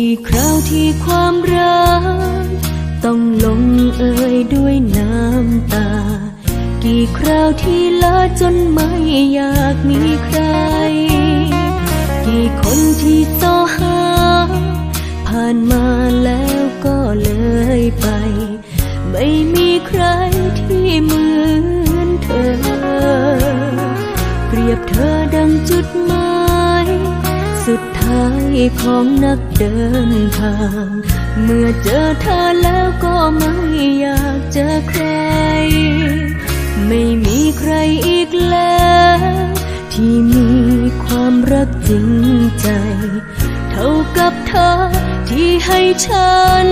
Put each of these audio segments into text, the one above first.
กี่คราวที่ความรักต้องลงเอยด้วยน้ำตากี่คราวที่ละจนไม่อยากมีใครกี่คนที่โซหาผ่านมาแล้วก็เลยไปไม่มีใครที่เหมือนเธอเปรียบเธอดังจุดหมายสุดท้ายของนักเดินทางเมื่อเจอเธอแล้วก็ไม่อยากเจอใครไม่มีใครอีกแล้วที่มีความรักจริงใจเท่ากับเธอที่ให้ฉัน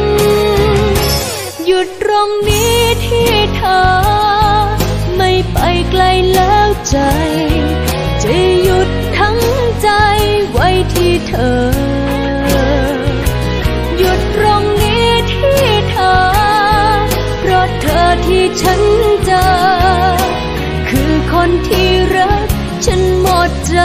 หยุดตรงนี้ที่เธอไม่ไปไกลแล้วใจจะหยุดทั้งใจไว้ที่เธอหยุดตรงนี้ที่เธอเพราะเธอที่ฉันเจอคือคนที่รักฉันหมดใจ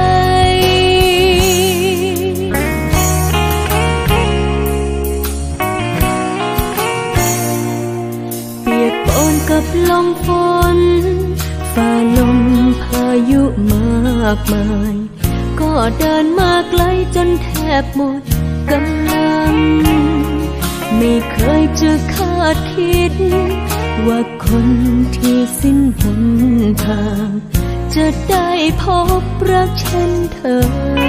เปียกปอนกับลมฝนฝ่าลมพายุมากมายก็เดินมาไกลจนแทบหมดกำลังไม่เคยจะคาดคิดว่าคนที่สิ้นหนทางจะได้พบรักเช่นเธอ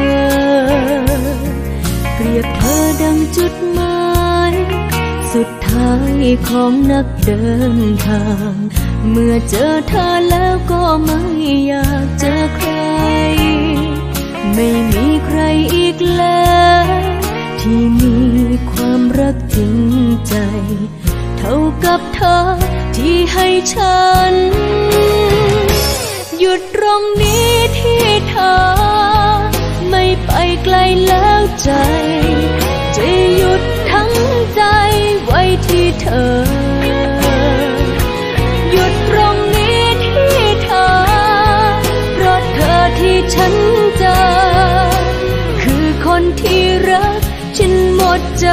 เปรียบเธอดังจุดหมายสุดท้ายของนักเดินทางเมื่อเจอเธอแล้วก็ไม่อยากเจอใครไม่มีใครอีกแล้วที่มีความรักจริงใจเท่ากับเธอที่ให้ฉันหยุดตรงนี้ที่เธอไม่ไปไกลแล้วใจจะหยุดทั้งใจไว้ที่เธอหยุดตรงนี้ที่เธอเพราะเธอที่ฉันเจอคือคนที่รักฉันหมดใจ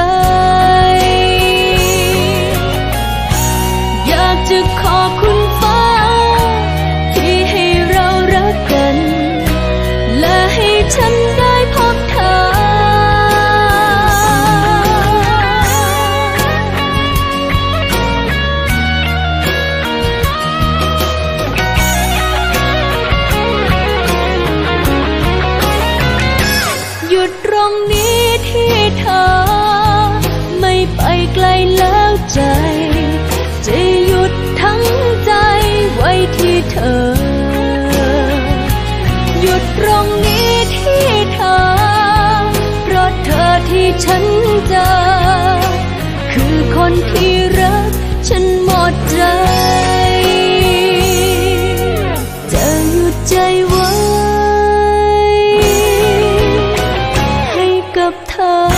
อยากจะขอบคุณฟ้าที่ให้เรารักกันและให้ฉันได้พบเธอหยุดตรงนี้ที่เธอไม่ไปไกลแล้วใจจะหยุดทั้งใจไว้ที่เธอหยุดตรงนี้ที่เธอเพราะเธอที่ฉันเจอคือคนที่รักฉันหมดใจจะหยุดใจไว้ให้กับเธอ